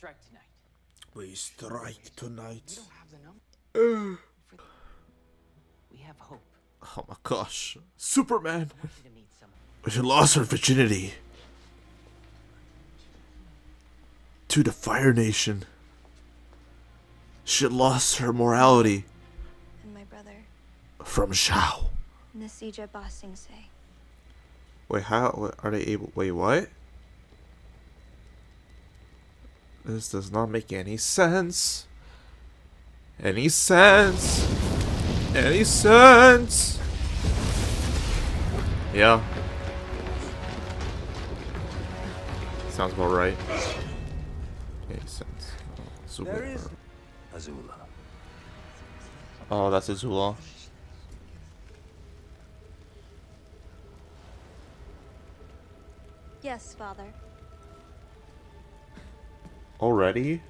strike tonight. We strike tonight. We don't have the number. We have hope. Oh my gosh. Superman! I want you to meet someone. She lost her virginity. To the Fire Nation. She lost her morality. And my brother, From Shao. Nasija Ba Sing Se. Wait, how what, are they able? Wait, what? This does not make any sense. Any sense? Any sense? Yeah. Sounds about right. Any sense? Oh, There is Azula. oh, that's Azula. Yes, father. Already?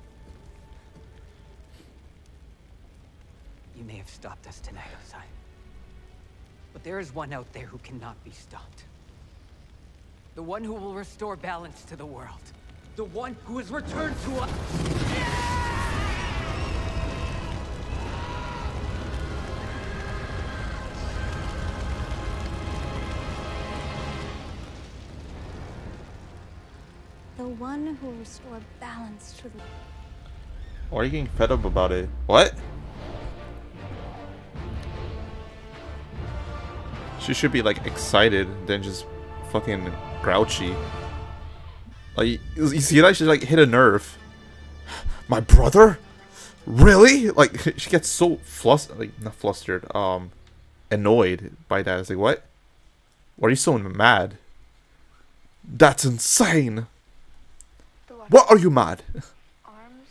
You may have stopped us tonight, Ozai. But there is one out there who cannot be stopped. The one who will restore balance to the world. The one who has returned to us. The one who will restore balance to the... Why are you getting fed up about it? What? She should be like excited than just fucking grouchy. Like, you see that? She like hit a nerve. My brother? Really? Like, she gets so flustered, like, not flustered, annoyed by that. It's like, what? Why are you so mad? That's insane! What are you mad? arms.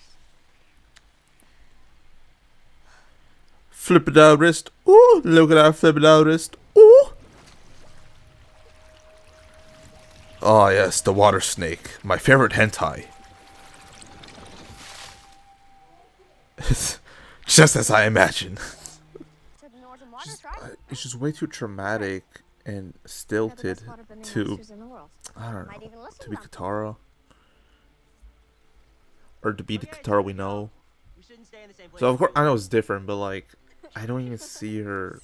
Flip it out wrist. Ooh, look at that flip it out wrist. Ooh. Oh yes, the water snake. My favorite hentai. Just as I imagine. It's just way too traumatic and stilted to, I don't know, to be Katara. Or to be the Katara we know. So of course, I know it's different, but like, I don't even see her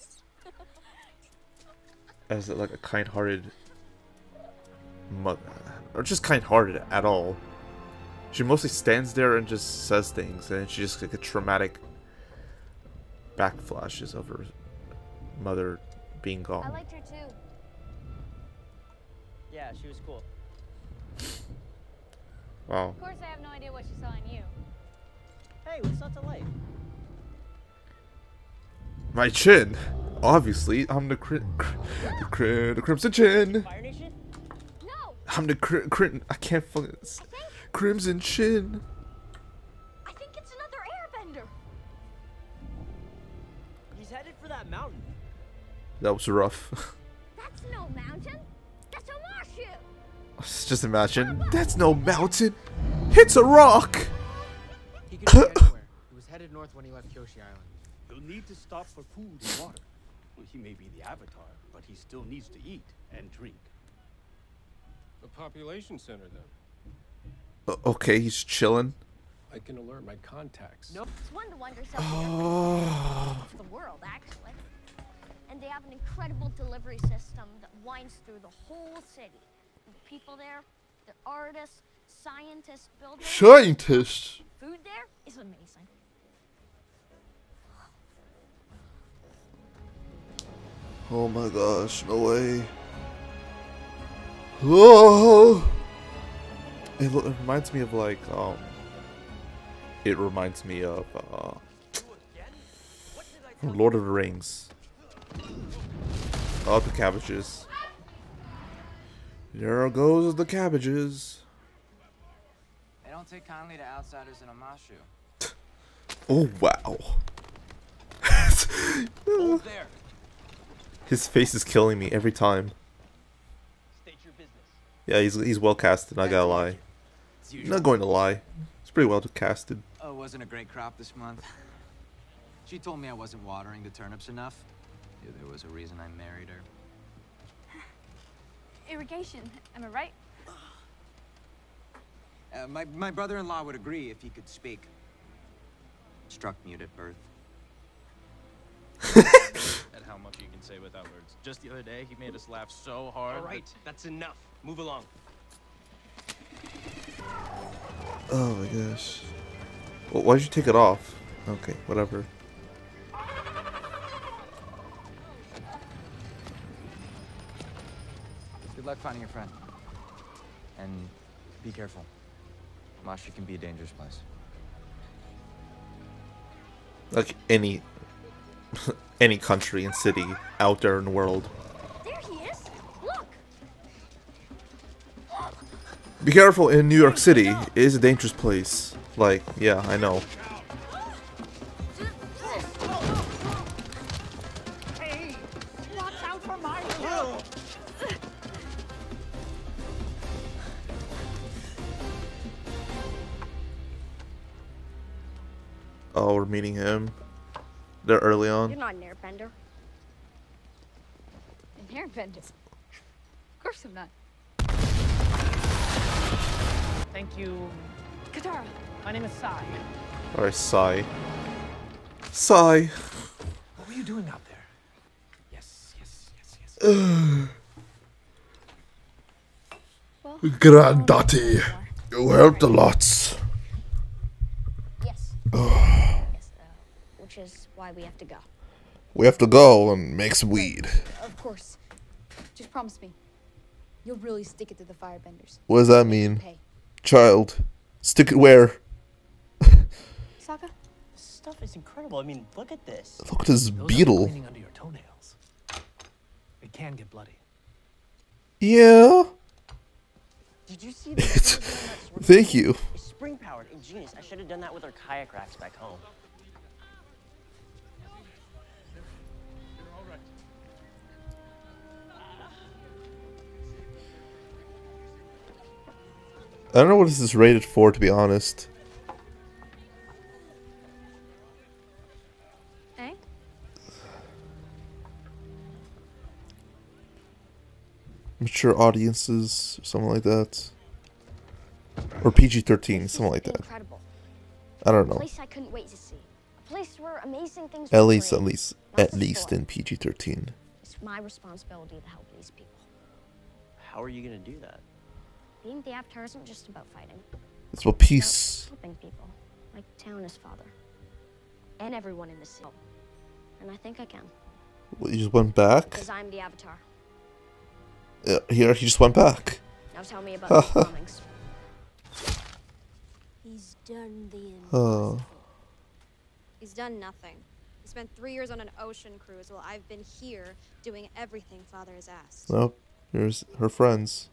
as like a kind-hearted mother, or just kind-hearted at all. She mostly stands there and just says things, and she just like a traumatic backflashes of her mother being gone. I liked her too. Yeah, she was cool. Wow. Of course, I have no idea what she saw in you. Hey, what's not to like? My chin. Obviously, I'm the Crimson Chin. Fire Nation? No! I'm the I can't fucking. Crimson Chin. I think it's another airbender. He's headed for that mountain. That was rough. That's no mountain. That's a marshu. Just imagine. That's no mountain. It's a rock. He could be anywhere. He was headed north when he left Kyoshi Island. He'll need to stop for food and water. Well, he may be the Avatar, but he still needs to eat and drink. The population center, then. Okay, he's chilling. I can alert my contacts. No. It's one to wonder something Oh. of the world, actually. And they have an incredible delivery system that winds through the whole city. And the people there, they're artists, scientists, builders. Scientist. Food there is amazing. Oh my gosh, no way. Whoa. It reminds me of like it reminds me of from Lord of the Rings. Oh, the cabbages. There goes the cabbages. They don't take kindly to outsiders in Amashu. Oh wow. Hold there. His face is killing me every time. State your business. Yeah, he's well casted, I gotta lie. I'm not going to lie. It's pretty well casted. Oh, it wasn't a great crop this month. She told me I wasn't watering the turnips enough. Yeah, there was a reason I married her. Irrigation, am I right? My brother-in-law would agree if he could speak. Struck mute at birth. At how much you can say without words. Just the other day, he made us laugh so hard. All right, that's enough. Move along. Oh my gosh. Well, why'd you take it off? Okay, whatever. Good luck finding your friend. And be careful. Mostra can be a dangerous place. Like any any country and city out there in the world. There he is. Look. Be careful in New York City. It is a dangerous place. Like, yeah, I know. Hey, watch out for my help. Oh, we're meeting him. They're early on. You're not an airbender. An airbender? Of course I'm not. Thank you. Katara. My name is Sai. Alright, Sai. Sai. What were you doing out there? Yes, yes, yes, yes. Well, Granddaddy, you helped a lot. Yes. Yes, which is why we have to go. We have to go and make some weed. of course. Just promise me. You'll really stick it to the firebenders. What does that mean? Pay. Child. Stick it where? Sokka? This stuff is incredible. I mean, look at this. Look at this Those are beetle. cleaning under your toenails. It can get bloody. Yeah. Did you see this? Thank you. It's spring powered, ingenious. I should have done that with our kayak racks back home. I don't know what this is rated for, to be honest. Eh? Mature audiences, or something like that. Or PG-13, something like that. Incredible. I don't A know. place I couldn't wait to see. A place where amazing things At were least created, not at just least for. in PG-13. It's my responsibility to help these people. How are you gonna do that? Being the Avatar isn't just about fighting. It's about peace. It's about helping people, like Tao and his father, and everyone in the city. And I think I can, Well, you just went back? because I'm the Avatar. Yeah, here, he just went back. Now tell me about these bombings. He's done the Oh. impossible. He's done nothing. He spent 3 years on an ocean cruise while I've been here doing everything Father has asked. Nope. Here's her friends.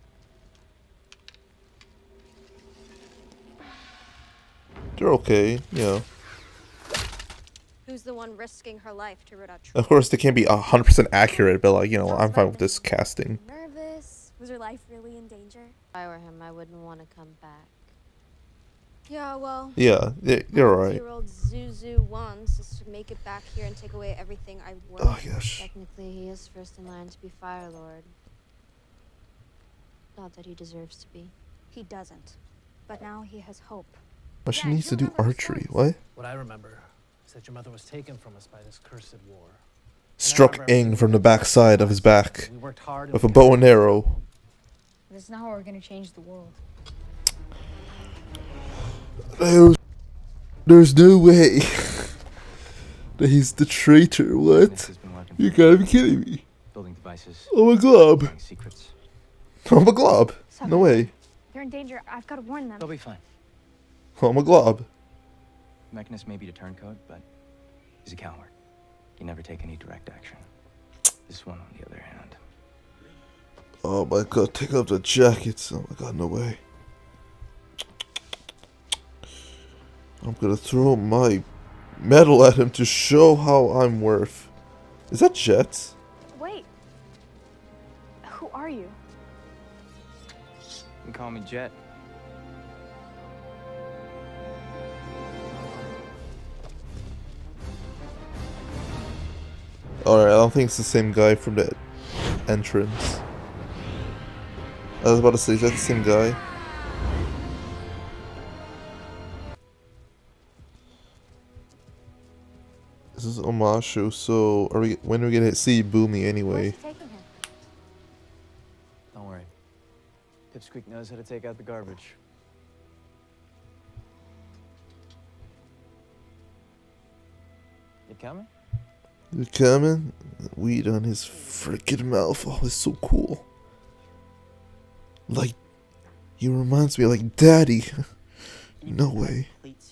They're okay, yeah. Who's the one risking her life to root out truth? Of course, they can't be 100% accurate, but like, you know, I'm fine with this casting. Nervous? Was her life really in danger? If I were him, I wouldn't want to come back. Yeah, well. Yeah, you're right. 2-year-old Zuzu wants is to make it back here and take away everything I worked. Oh, gosh. Technically, he is first in line to be Fire Lord. Not that he deserves to be. He doesn't. But now he has hope. But she needs to do archery. What? What I remember is that your mother was taken from us by this cursed war. Struck Aang from the backside of his back We worked hard with a bow and arrow. This is not how we're gonna change the world. There's no way that he's the traitor. What? You gotta be kidding me. Building devices. Oh my glob. Finding secrets. Oh my glob. No way. They're in danger. I've got to warn them. They'll be fine. Oh my glob. Mechanist may be a turncoat, but he's a coward. He never take any direct action. This one, on the other hand. Oh my god, take off the jackets. Oh my god, no way. I'm gonna throw my medal at him to show how I'm worth. Is that Jet? Wait. Who are you? You can call me Jet. Alright, I don't think it's the same guy from the entrance. I was about to say, is that the same guy? This is Omashu, so when are we gonna see Boomy anyway? Don't worry. Pipsqueak knows how to take out the garbage. You coming? You coming? Weed on his freaking mouth. Oh, it's so cool. Like, he reminds me of like Daddy. No way.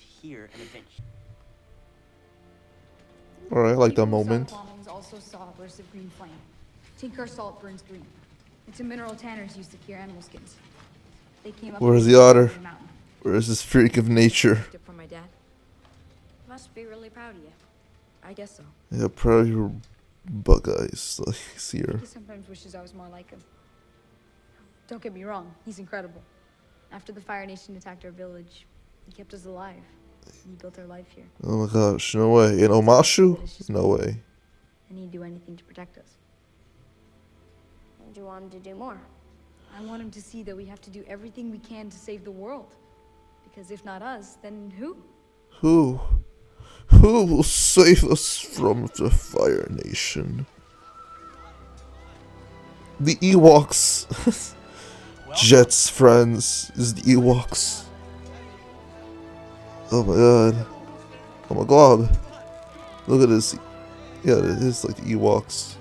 Alright, I like that moment. Bombings also saw a burst of green flame. Tinkar salt burns green. It's a mineral tanners use to cure animal skins. They came up. Where's the otter? Where's this freak of nature? From my dad. Must be really proud of you. I guess so. Yeah, proud of your bug eyes. Like, see her. He sometimes wishes I was more like him. Don't get me wrong, he's incredible. After the Fire Nation attacked our village, he kept us alive. He built our life here. Oh my gosh, no way. In Omashu? No way. And he'd do anything to protect us. And you want him to do more? I want him to see that we have to do everything we can to save the world. Because if not us, then who? Who? Who will save us from the Fire Nation? The Ewoks. Jet's friends is the Ewoks. Oh my god. Oh my god. Look at this. Yeah, it is like the Ewoks.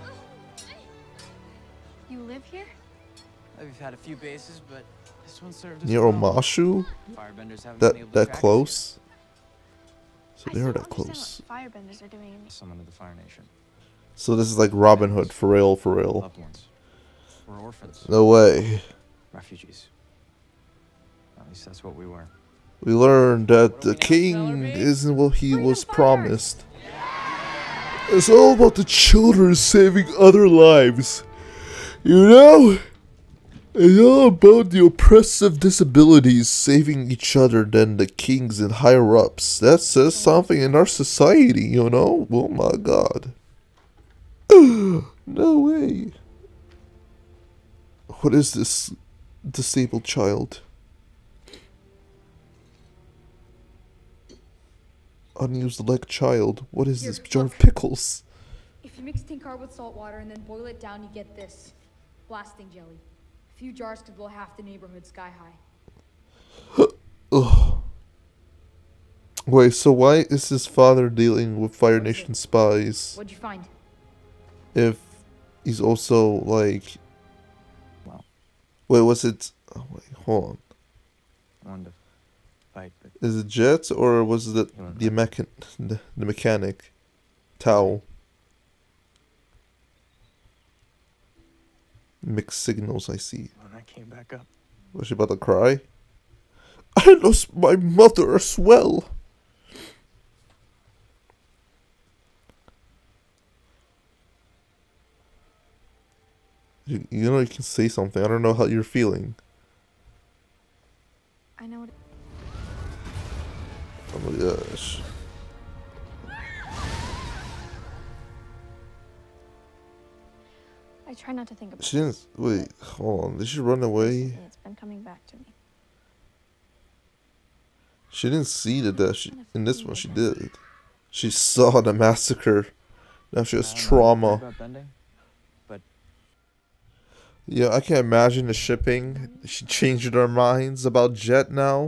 You live here? We've had a few bases, but this one served us Near Omashu? Firebenders haven't been able to That track us close? So they are that close. Firebenders are doing. Someone of the Fire Nation. So this is like Robin Hood, for real, for real. Loved ones. We're orphans. No way. Refugees. At least that's what we were. We learned that the king isn't what he was promised. It's all about the children saving other lives. You know? It's all about the oppressive disabilities saving each other than the kings and higher ups. That says something in our society, you know? Oh my god. No way. What is this disabled child? Unused leg child. What is this? Jar of pickles. If you mix Tinkar with salt water and then boil it down, you get this. Blasting jelly. A few jars could blow half the neighborhood sky high. Ugh. Wait, so why is his father dealing with Fire Nation spies? What'd you find? If he's also like... Wait, was it... Oh, wait, hold on. I wanted to fight, but... Is it Jet or was it the mechanic? Tao. Mixed signals, I see. When I came back up. Was she about to cry? I lost my mother as well. You know you can say something. I don't know how you're feeling. I know what. Oh my gosh. I try not to think about She didn't. Wait, hold on. Did she run away? It's been coming back to me. She didn't see that she in this one she did. She saw the massacre. Now she has trauma. Yeah, I can't imagine the shipping. She changed their minds about Jet now.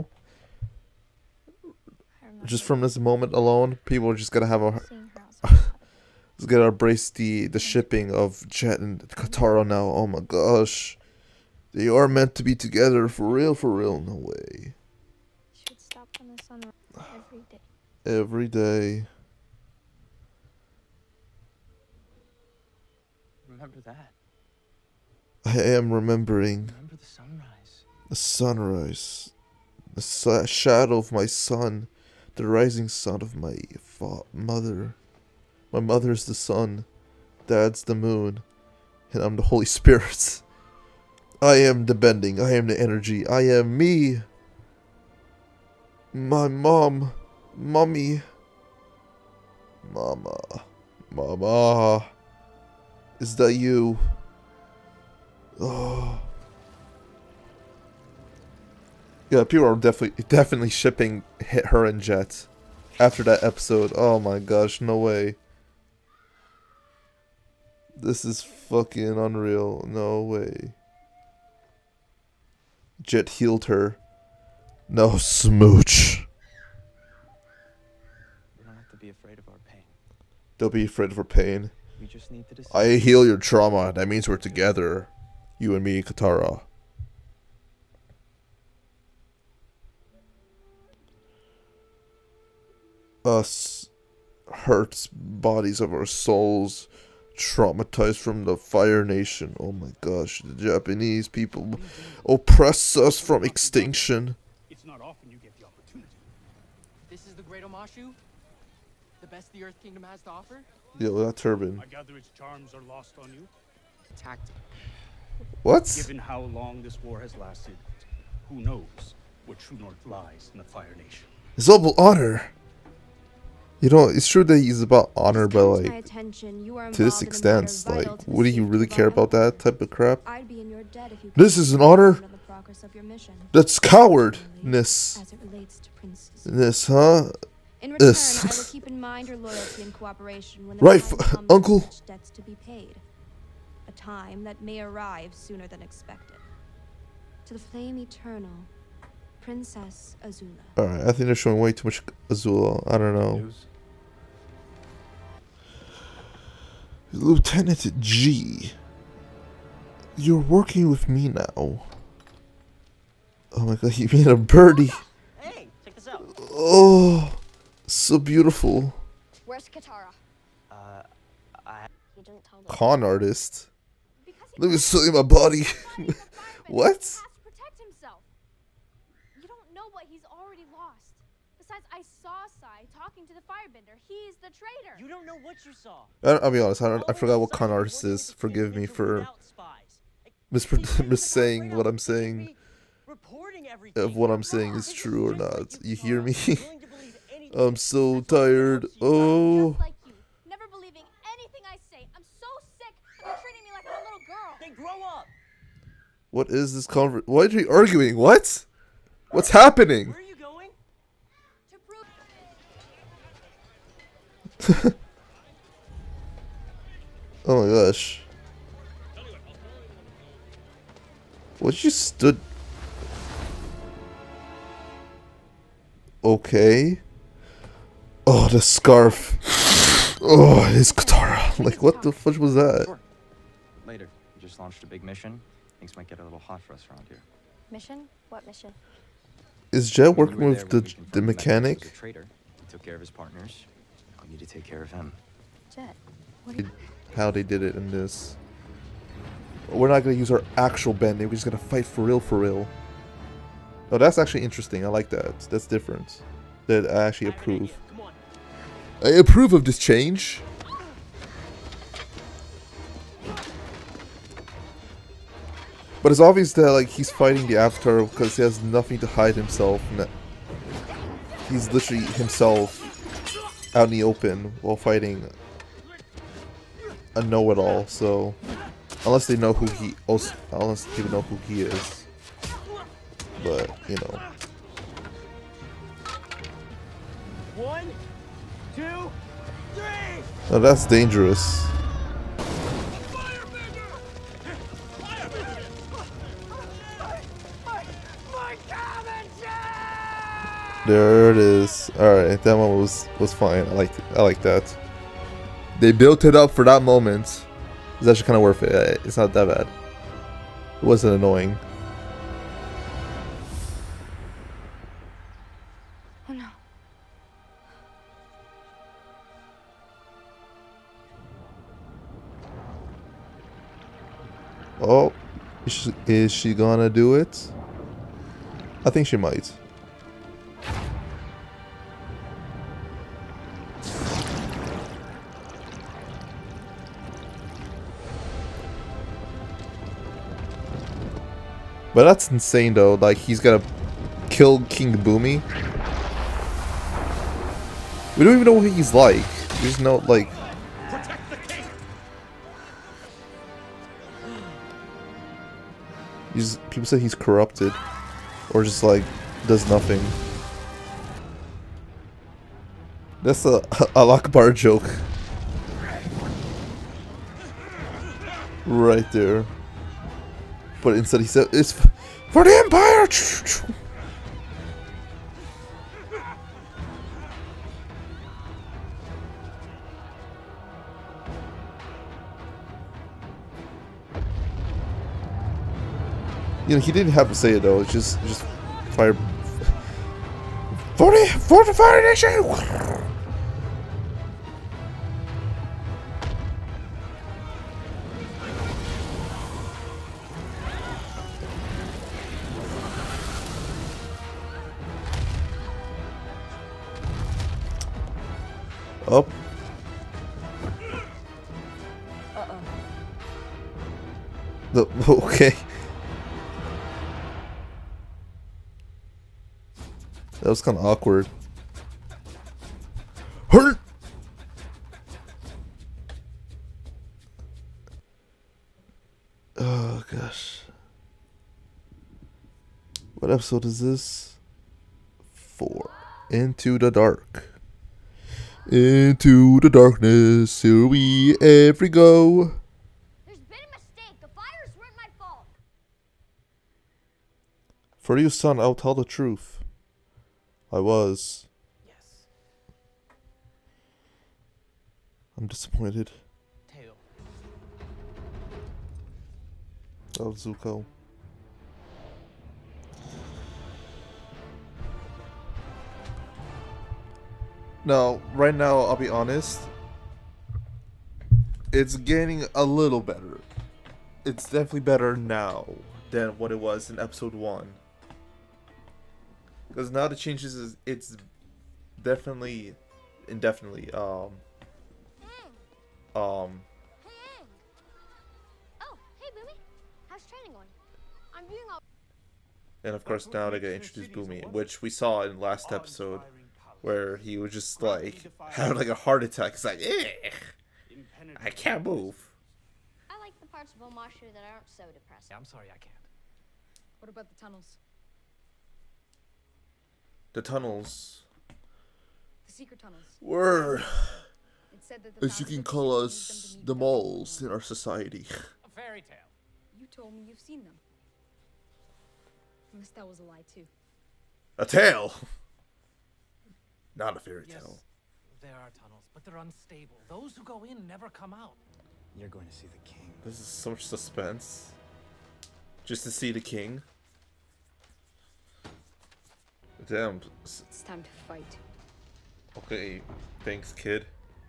Just from this moment alone, people are just gonna have a just gonna embrace the shipping of Jet and Katara now. Oh my gosh, they are meant to be together for real, for real. No way. Should stop when the sun rises every day. Every day. Remember that. I am remembering. Remember the sunrise. The sunrise. The shadow of my son. The rising sun of my mother. My mother's the sun. Dad's the moon. And I'm the Holy Spirit. I am the bending. I am the energy. I am me. My mom. Mommy. Mama. Mama. Is that you? Oh. Yeah, people are definitely shipping her and Jet after that episode. Oh my gosh, no way. This is fucking unreal. No way. Jet healed her. No smooch. We don't have to be afraid of our pain. Don't be afraid of her pain. We just need to decide. I heal your trauma. That means we're together. You and me, Katara. Us hurts bodies of our souls, traumatized from the Fire Nation. Oh my gosh, the Japanese people oppress us from extinction. It's not often you get the opportunity. This is the Great Omashu? The best the Earth Kingdom has to offer? Yo, that turban. I gather its charms are lost on you? Tactic. What? Given how long this war has lasted, who knows where True North lies in the Fire Nation. It's all about honor. You know, it's true that he's about honor, but like, to this extent, like, would he really care about that type of crap? This is an honor? That's cowardness. This, huh? In return, This. I will keep in mind your loyalty and cooperation when the Right, time comes Uncle. for such debts to be paid. A time that may arrive sooner than expected. To the flame eternal, Princess Azula. Alright, I think they're showing way too much Azula. I don't know. Lieutenant G. You're working with me now. Oh my god, you made a birdie. Hey, check this out. Oh, so beautiful. Where's Katara? He didn't tell Con artist. Let me show you my body. What? Protect himself. You don't know what he's already lost. Besides, I saw Sai talking to the firebender. He's the traitor. You don't know what you saw. I'll be honest, I forgot what con artist is. Forgive me for saying what I'm saying. If what I'm saying is true or not. You hear me? I'm so tired. Oh. Never believing anything I say. I'm so sick of you treating me like I'm a little girl. Then grow up. What is this conversation? Why are you arguing? What? What's happening? Where are you going? Oh my gosh. What you stood... Okay. Oh, the scarf. Oh, it's Katara. Like, what the fudge was that? Sure. Later. We just launched a big mission. Things might get a little hot for us around here. Mission? What mission? Is Jet When you working were with there, we the confirmed Magnus was mechanic? a traitor. He took care of his partners. We need to take care of him. Jet. What are you... How they did it in this. We're not gonna use our actual bending. We're just gonna fight for real, for real. Oh, that's actually interesting. I like that. That's different. That I actually approve. I approve of this change. But it's obvious that like he's fighting the Avatar because he has nothing to hide himself. He's literally himself out in the open while fighting a know-it-all. So unless they know who he, unless they know who he is. But you know. 1, 2, 3. Oh, that's dangerous. There it is. Alright, that one was fine. I like that. They built it up for that moment. It's actually kind of worth it. It's not that bad. It wasn't annoying. Oh no. Oh, is she gonna do it? I think she might. But that's insane though, like he's gonna kill King Boomy. We don't even know what he's like. We just know like people say he's corrupted. Or just like does nothing. That's a Al-Akbar joke. Right there. But instead he said, it's for the Empire! You know, he didn't have to say it though, it's just fire. For the Fire Nation! Up. Okay. That was kind of awkward. Hurt. Oh gosh. What episode is this? 4. Into the Dark. Into the darkness, here we ever go. There's been a mistake. The fires weren't my fault. For you, son, I'll tell the truth. I was. Yes. I'm disappointed. Teo. Oh, Zuko. No, right now, I'll be honest. It's getting a little better. It's definitely better now than what it was in episode 1. Because now the changes is it's definitely indefinitely Oh, hey, Boomy. How's training going? I'm doing all. and of course now they get introduced Boomy, which we saw in last episode where he was just like had like a heart attack. It's like, I can't move. I like the parts of Omashu that aren't so depressing. Yeah, I'm sorry, I can't. What about the tunnels? The tunnels The secret tunnels. were, It said that the as you founders can of the call city used them us, to meet the with moles everyone. in our society. A fairy tale. You told me you've seen them. Unless that was a lie too. A tale, not a fairy Yes, tale. there are tunnels, but they're unstable. Those who go in never come out. You're going to see the king. This is so much suspense. Just to see the king. Damn. It's time to fight. Okay, thanks, kid.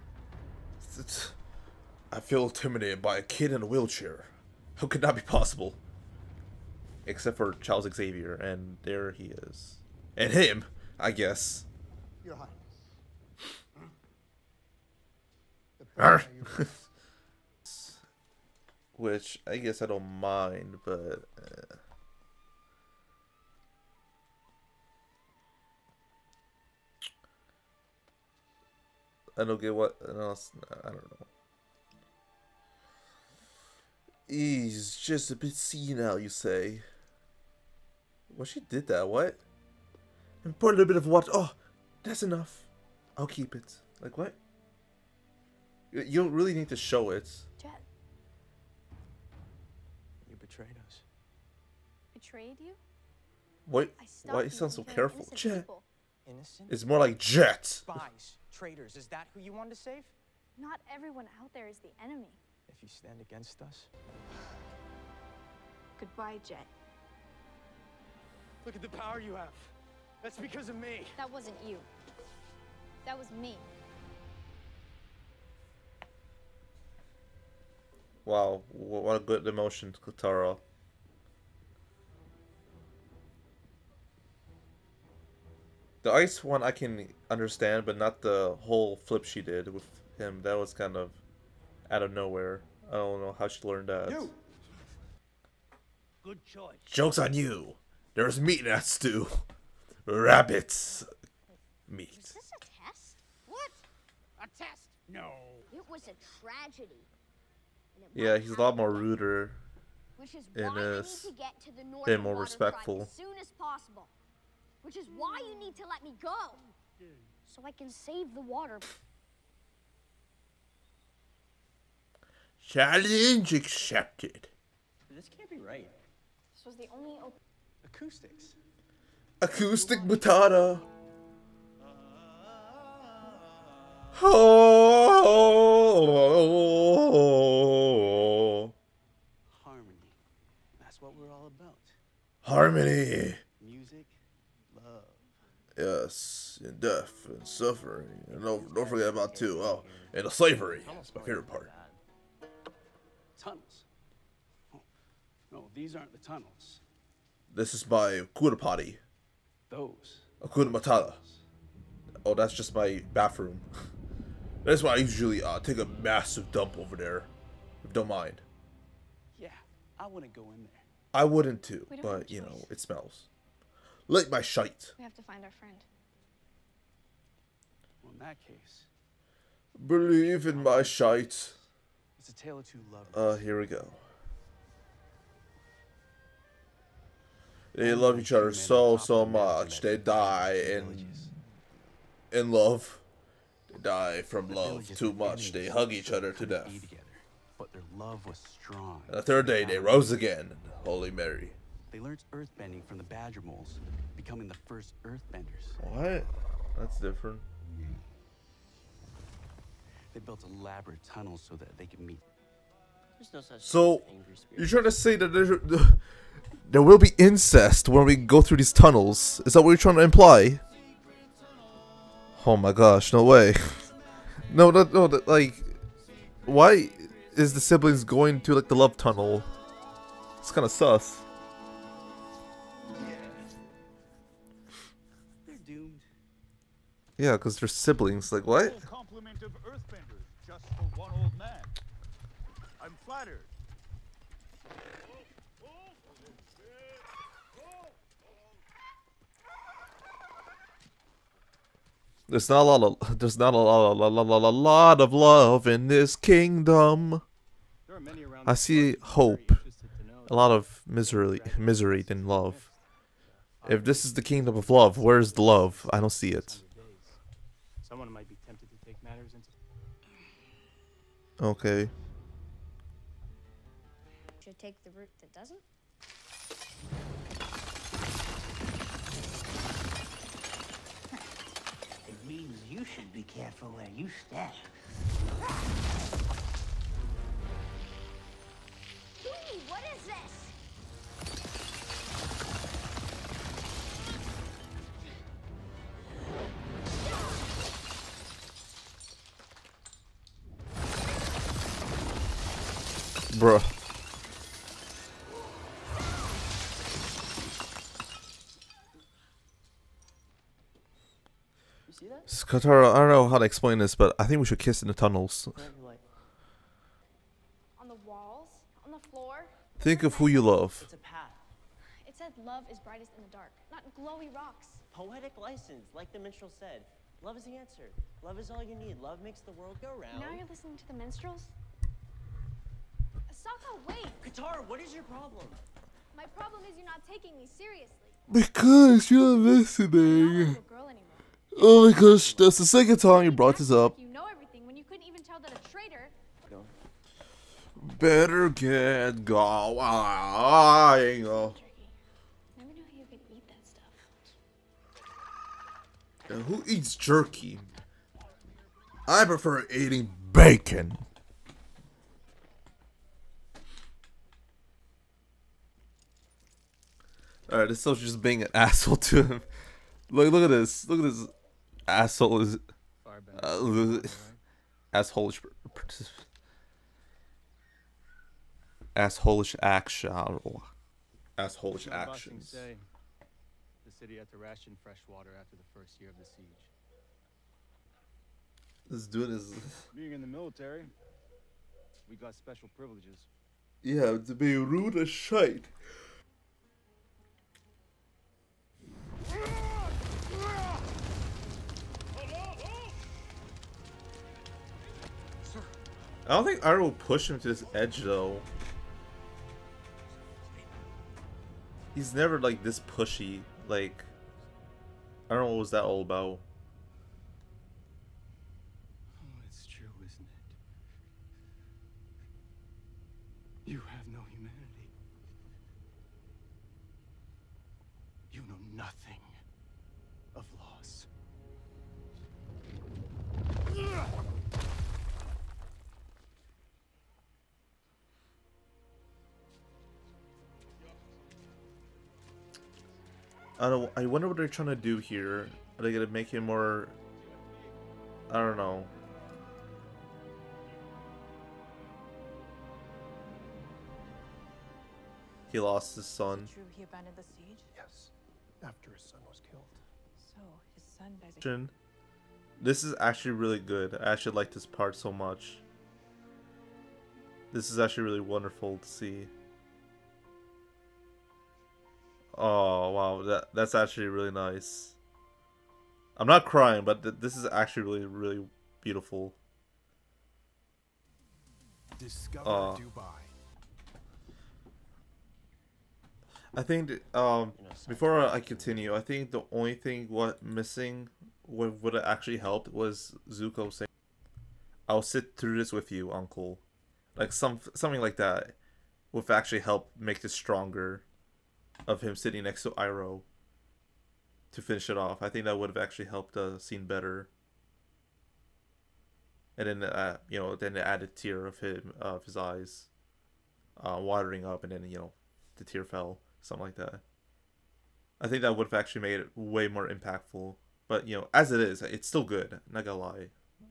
I feel intimidated by a kid in a wheelchair. How could that be possible? Except for Charles Xavier, and there he is. And him, I guess. Your Highness. Arr. Which, I guess I don't mind, but... I don't get what else. I don't know. He's just a bit senile, you say. Well, she did that. What? And pour a little bit of water. Oh, that's enough. I'll keep it. Like what? You don't really need to show it. Jet. You betrayed us. Betrayed you? What? I stopped Why you sound so killing careful? innocent Jet. people. Innocent? It's more like Jet. Spies, traitors. Is that who you wanted to save? Not everyone out there is the enemy. If you stand against us, Goodbye, Jet. Look at the power you have. That's because of me. That wasn't you. That was me. Wow, what a good emotion, Katara. The ice one I can understand, but not the whole flip she did with him. That was kind of out of nowhere. I don't know how she learned that. You. Good choice. Joke's on you. There's meat in that stew. Rabbits. Meat. Was this a test? What? A test? No. It was a tragedy. And it Yeah, might he's a lot happen more again. ruder Which is in why you need this to get to the and Northern more Water Tribe respectful. as soon as possible. Which is why you need to let me go. So I can save the water. Challenge accepted. This can't be right. This was the only Acoustics. Acoustic Matata. Oh. Harmony. That's what we're all about. Harmony. Music, love. Yes, and death and suffering. And don't forget about too. Oh, and the slavery. That's my favorite part. Tunnels. Oh, no, these aren't the tunnels. This is my Hakuna Potty. Those. Hakuna Matata. Oh, that's just my bathroom. That's why I usually take a massive dump over there. If you don't mind. Yeah, I wouldn't go in there. I wouldn't too, We don't have a but you know, choice. it smells. Like my shite. We have to find our friend. Well, in that case, Believe in my shite. it's a tale of two lovers. Here we go. They love each other so much. They die in love. They die from love too much. They hug each other to death. But their love was strong. And the third day they rose again. Holy Mary. They learned earthbending from the badger moles, becoming the first earthbenders. What? That's different. They built elaborate tunnels so that they could meet. There's no such So, thing as angry spirits. you're trying to say that there will be incest when we go through these tunnels? Is that what you're trying to imply? Oh my gosh, no way. No, like, why is the siblings going to, like, the love tunnel? It's kind of sus. They're doomed. Yeah, because they're siblings. Like, what? Compliment of earthbenders just for one old man. I'm flattered. There's not a lot of love in this kingdom. I see hope, a lot of misery than love. If this is the kingdom of love, where's the love? I don't see it. Someone might be tempted to take matters into. Okay. Should take the route that doesn't. It means you should be careful where you step. Hey, what is this? Bruh. You see that? Katara, I don't know how to explain this, but I think we should kiss in the tunnels. On the walls, on the floor. Think of who you love. It's a path. It said love is brightest in the dark, not glowy rocks. Poetic license, like the minstrel said. Love is the answer. Love is all you need. Love makes the world go round. Now you're listening to the minstrels? Sokka, wait! Katara, what is your problem? My problem is you're not taking me seriously. Because you're listening. Oh my gosh, that's the second time you brought this up. You know everything when you couldn't even tell that a traitor. Better get going. Never knew you could eat that stuff. And who eats jerky? I prefer eating bacon. Alright, this soldier's just being an asshole to him. Look at this. Look at this asshole is assholish assholish action. Assholish actions. Say the city had to ration fresh water after the first year of the siege. This dude is Being in the military, we got special privileges. yeah, to be rude as shite. I don't think Aro will push him to this edge though. He's never like this pushy. Like, I don't know what was that all about. Oh, it's true, isn't it? I wonder what they're trying to do here. Are they gonna make him more? I don't know. He lost his son. Is it true he abandoned the siege? Yes, after his son was killed. So his son dies. This is actually really good. I actually like this part so much. This is actually really wonderful to see. Oh wow, that's actually really nice. I'm not crying, but this is actually really beautiful. Discover Dubai. I think before I continue, I think the only thing missing would have actually helped was Zuko saying, "I'll sit through this with you, Uncle," like something like that would actually help make this stronger. Of him sitting next to Iroh to finish it off, I think that would have actually helped the scene better. And then you know, then the added tear of his eyes watering up, and then the tear fell, something like that. I think that would have actually made it way more impactful. But as it is, it's still good. Not gonna lie.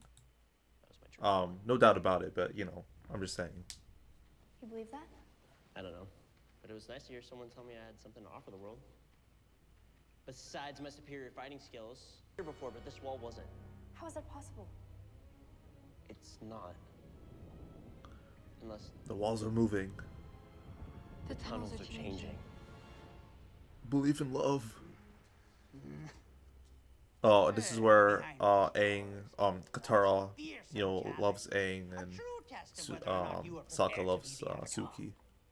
No doubt about it. But I'm just saying. You believe that? I don't know. But it was nice to hear someone tell me I had something to offer the world. Besides my superior fighting skills. Here before, but this wall wasn't. How is that possible? It's not. Unless the walls are moving. The tunnels are changing. Believe in love. Oh, this is where Aang, Katara, loves Aang, and Sokka loves Suki.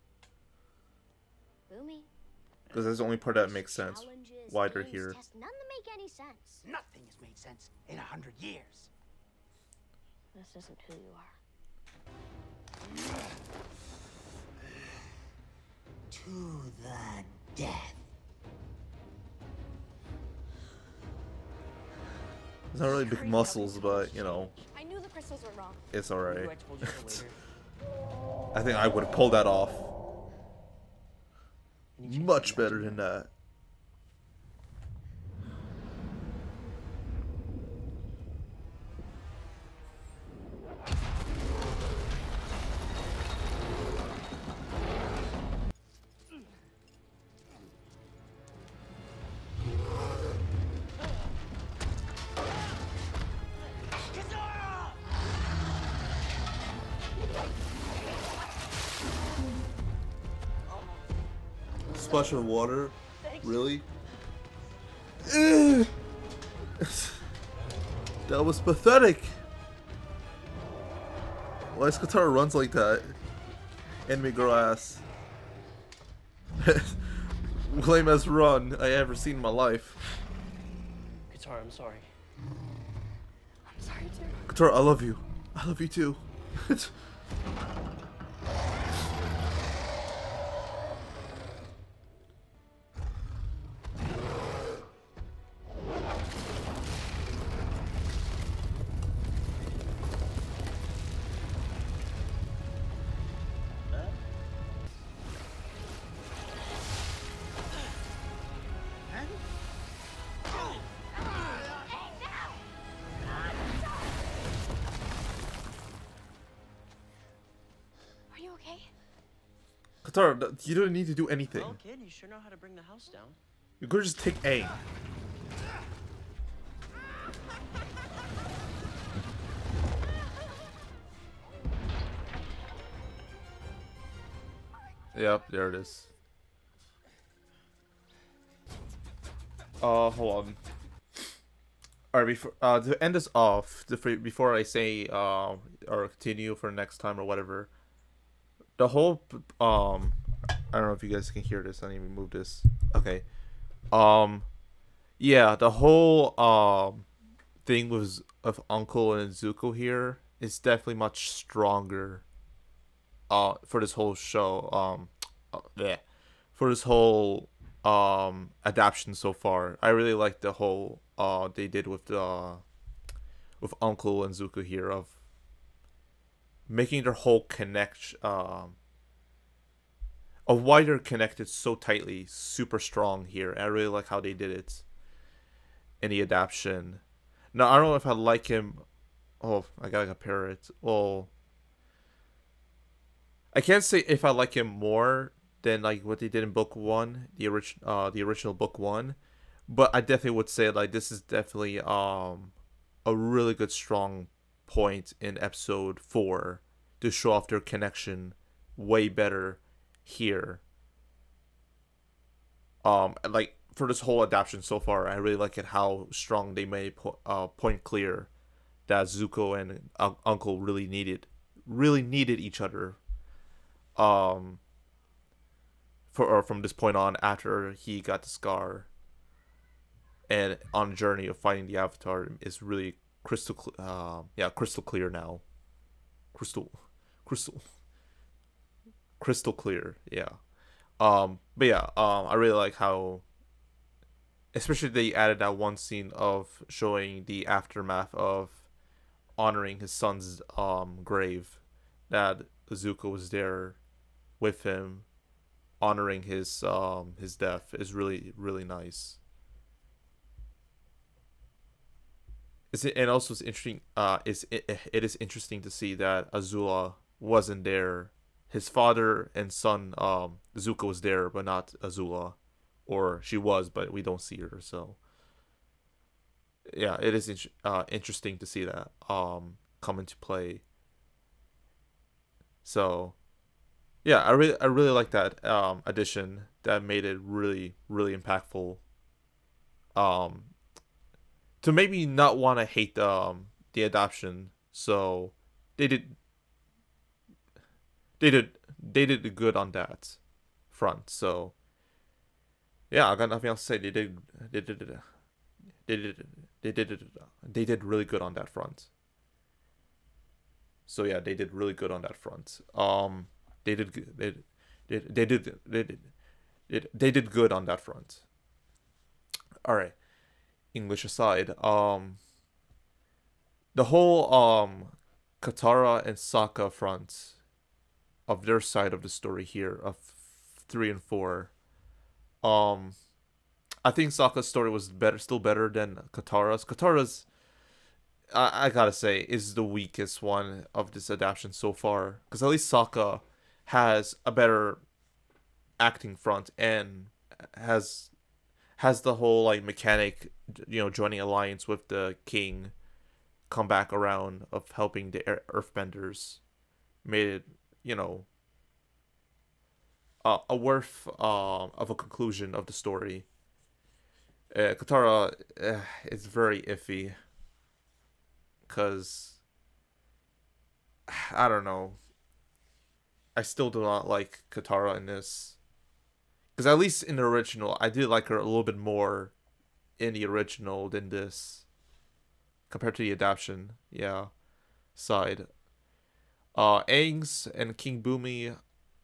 Because that's the only part that makes sense. Why they're here. None that make any sense. Nothing has made sense in 100 years. This isn't who you are. To the death. It's not really big muscles, but I knew the crystals were wrong. it's alright. I think I would have pulled that off much better than that. Splash of water? Really? That was pathetic. Why is Katara runs like that? Enemy girl ass. Lamest run I ever seen in my life. Katara, I'm sorry. I'm sorry too. Katara, I love you. I love you too. Katara, you don't need to do anything. Well, kid, you sure know how to bring the house down. You could just take Aang. Yep, there it is. Hold on. Alright, before to end this off, before I say or continue for next time or whatever, the whole I don't know if you guys can hear this. I didn't even move this. Okay. Yeah, the whole thing with of Uncle and Zuko here is definitely much stronger for this whole show. Yeah, for this whole adaptation so far. I really like the whole they did with Uncle and Zuko here of making their whole connection. of why they're connected so tightly, super strong here. I really like how they did it in the adaptation. Now, I don't know if I like him. Oh, I gotta compare it. Well, I can't say if I like him more than like what they did in book 1, the original book 1, but I definitely would say like this is definitely a really good strong point in episode 4 to show off their connection way better here. Like for this whole adaptation so far, I really like it how strong they made point clear that Zuko and Uncle really needed each other. From this point on, after he got the scar, and on the journey of finding the Avatar, is really crystal clear now. Crystal clear, yeah. But yeah, I really like how, especially they added that one scene of showing the aftermath of honoring his son's grave, that Zuko was there with him, honoring his death, is really, really nice. And also it's interesting. It is interesting to see that Azula wasn't there. His father and son, Zuko, was there, but not Azula, or she was, but we don't see her. So yeah, it is interesting to see that come into play. So yeah, I really like that addition. That made it really, really impactful. To maybe not want to hate the adoption, so they did good on that front. So yeah, I got nothing else to say. They did really good on that front. So yeah, they did really good on that front. They did good on that front. All right. English aside, the whole Katara and Sokka front of their side of the story here of 3 and 4, I think Sokka's story was still better than Katara's. Katara's, I gotta say, is the weakest one of this adaptation so far, because at least Sokka has a better acting front and has the whole like mechanic, joining alliance with the king, come back around of helping the earthbenders, made it, a worth of a conclusion of the story. Katara is very iffy, because I don't know, I still do not like Katara in this. Because at least in the original, I did like her a little bit more in the original than this, compared to the adaptation, yeah, side. Aang's and King Bumi,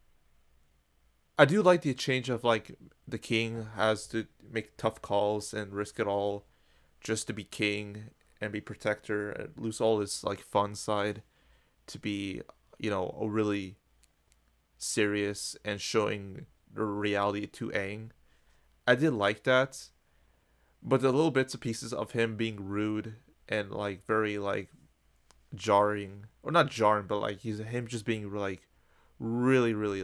I do like the change of, like, the king has to make tough calls and risk it all just to be king and be protector and lose all this, like, fun side to be, a really serious and showing the reality to Aang. I did like that, but the little bits and pieces of him being rude and like very like jarring, or not jarring, but like him just being like really, really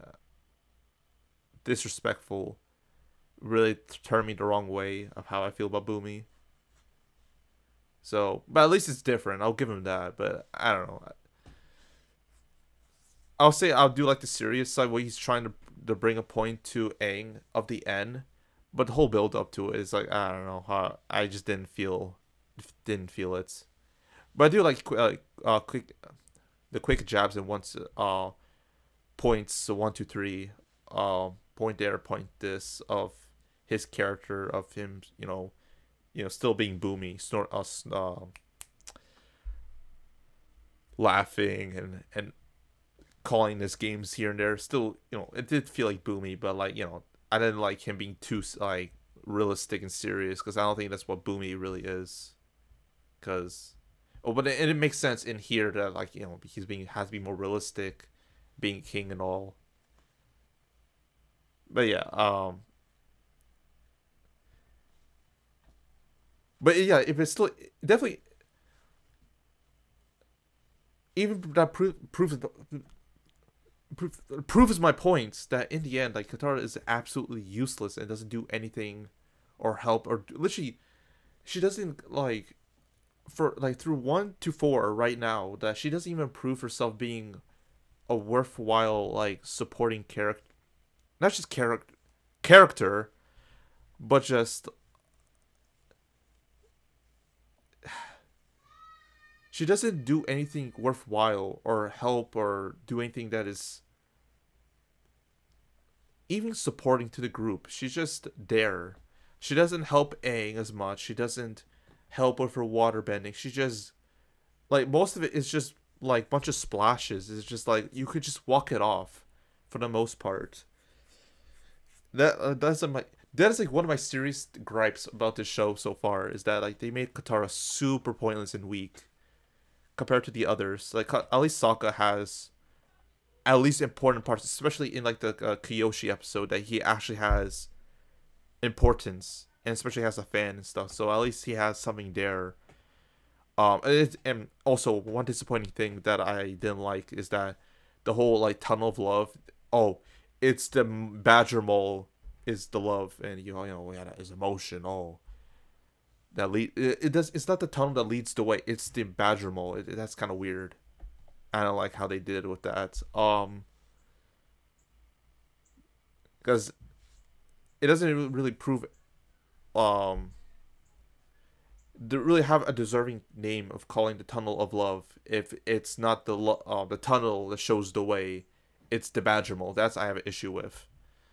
disrespectful, really turned me the wrong way of how I feel about Bumi. So, but at least it's different. I'll give him that. But I don't know. I'll say I'll do like the serious side where he's trying to bring a point to Aang of the end, but the whole build up to it is like, I don't know how, I just didn't feel it. But I do like the quick jabs and once points, so 1, 2, 3, point there, point this, of his character, of him, still being Boomy, laughing and calling his games here and there. Still, it did feel like Boomy, but like, I didn't like him being too like realistic and serious, because I don't think that's what Boomy really is. But it makes sense in here that, like, has to be more realistic, being king and all. But yeah, but yeah, if it's still definitely, even that proves my points that in the end, like, Katara is absolutely useless and doesn't do anything or help, or literally she doesn't, like, for like through 1 to 4 right now, that she doesn't even prove herself being a worthwhile, like, supporting character, not just character, but just she doesn't do anything worthwhile or help or do anything that is even supporting to the group. She's just there. She doesn't help Aang as much. She doesn't help with her water bending. She just, like, most of it is just like bunch of splashes. It's just like you could just walk it off for the most part. That is like one of my serious gripes about this show so far, is that, like, they made Katara super pointless and weak compared to the others. Like, at least Sokka has at least important parts, especially in, like, the Kyoshi episode, that he actually has importance, and especially has a fan and stuff. So at least he has something there. And also one disappointing thing that I didn't like is that the whole, like, tunnel of love. Oh, it's the Badger Mole is the love, and you know yeah, that is emotion. Oh, that it's not the tunnel that leads the way. It's the Badger Mole. That's kind of weird. I don't like how they did with that. Because it doesn't really prove to really have a deserving name of calling the tunnel of love if it's not the tunnel that shows the way. It's the Badger Mole. That's I have an issue with.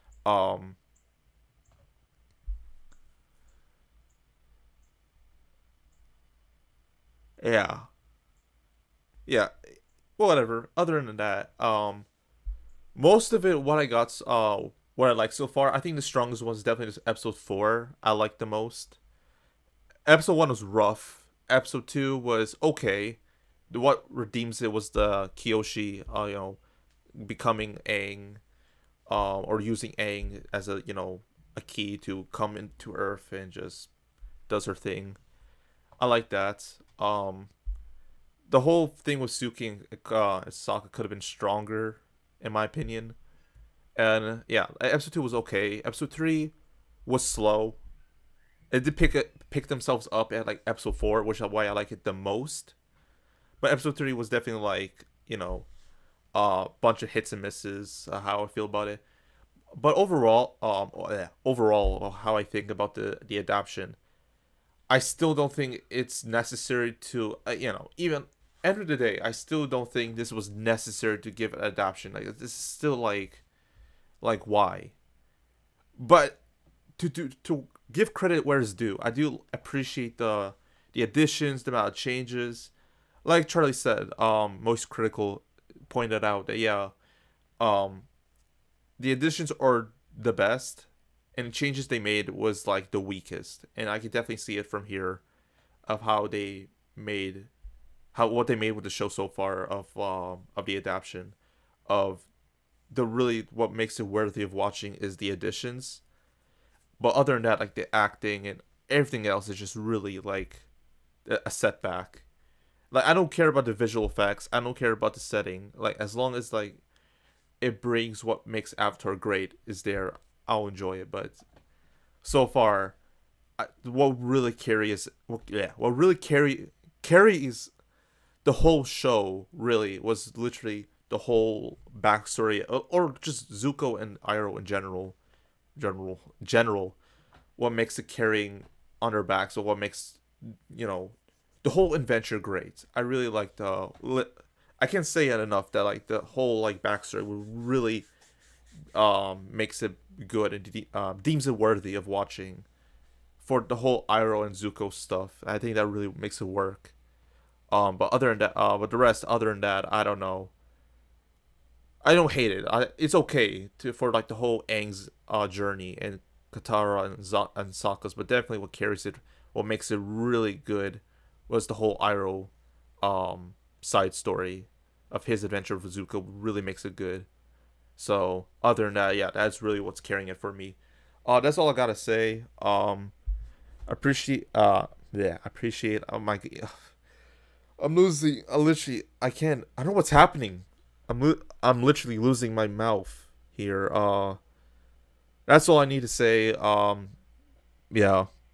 Yeah. Yeah. Well, whatever. Other than that, most of it, what I got, what I like so far, I think the strongest one is definitely this episode 4. I like the most. Episode 1 was rough. Episode 2 was okay. What redeems it was the Kyoshi, you know, becoming Aang, or using Aang as a, you know, a key to come into Earth and just does her thing. I like that. The whole thing with Suki and Sokka could have been stronger, in my opinion. And yeah, episode 2 was okay. Episode 3 was slow. It did pick themselves up at, like, episode 4, which is why I like it the most. But episode 3 was definitely, like, you know, a bunch of hits and misses. How I feel about it. But overall, how I think about the adaptation, I still don't think it's necessary to, you know, even end of the day, I still don't think this was necessary to give an adaptation. Like, this is still like why? But to give credit where it's due, I do appreciate the additions, the amount of changes. Like Charlie said, most critical pointed out that yeah, the additions are the best, and the changes they made was, like, the weakest. And I can definitely see it from here, of how they made, what they made with the show so far, of the adaptation, of the really what makes it worthy of watching is the additions. But other than that, like, the acting and everything else is just really, like, a setback. Like, I don't care about the visual effects. I don't care about the setting. Like, as long as, like, it brings what makes Avatar great is there, I'll enjoy it. But so far, what really carries the whole show really was literally the whole backstory, or just Zuko and Iroh in general, what makes it carrying on her back. So what makes, you know, the whole adventure great. I really like I can't say it enough that, like, the whole, like, backstory really makes it good and deems it worthy of watching. For the whole Iroh and Zuko stuff, I think that really makes it work. But other than that, but the rest, other than that, I don't know. I don't hate it. It's okay for, like, the whole Aang's journey and Katara and Sokka's, but definitely what carries it, what makes it really good, was the whole Iroh side story of his adventure with Zuko. Really makes it good. So other than that, yeah, that's really what's carrying it for me. That's all I gotta say. Appreciate. Oh my. I'm losing. I can't. I don't know what's happening. I'm literally losing my mouth here. That's all I need to say. Yeah.